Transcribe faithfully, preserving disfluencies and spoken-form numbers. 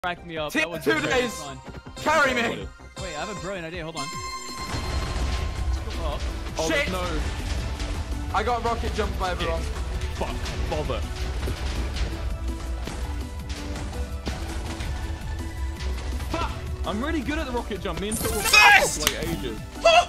Crack me up. T That was two very days. fun. Carry me. Wait, I have a brilliant idea. Hold on. Let's go up. Oh, Shit. no. I got rocket jumped by everyone. Fuck. Bother. Fuck. I'm really good at the rocket jump. Me and Phil were First! for like ages. Oh!